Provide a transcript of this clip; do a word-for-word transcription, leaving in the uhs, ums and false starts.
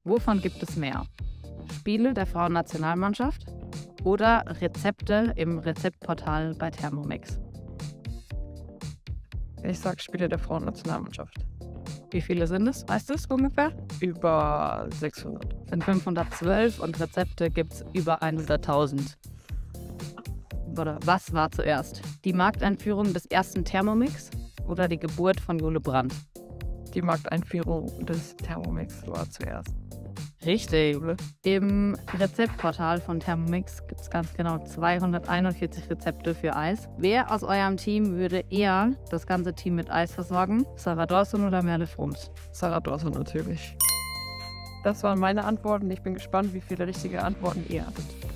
Wovon gibt es mehr? Spiele der Frauennationalmannschaft oder Rezepte im Rezeptportal bei Thermomix? Ich sag Spiele der Frauennationalmannschaft. Wie viele sind es? Weißt du es ungefähr? Über sechshundert. Es sind fünfhundertzwölf und Rezepte gibt es über hunderttausend. Oder was war zuerst? Die Markteinführung des ersten Thermomix oder die Geburt von Jule Brandt? Die Markteinführung des Thermomix war zuerst. Richtig. Im Rezeptportal von Thermomix gibt es ganz genau zweihunderteinundvierzig Rezepte für Eis. Wer aus eurem Team würde eher das ganze Team mit Eis versorgen? Sarah Dawson oder Merle Frums? Sarah Dawson natürlich. Das waren meine Antworten. Ich bin gespannt, wie viele richtige Antworten ihr hattet.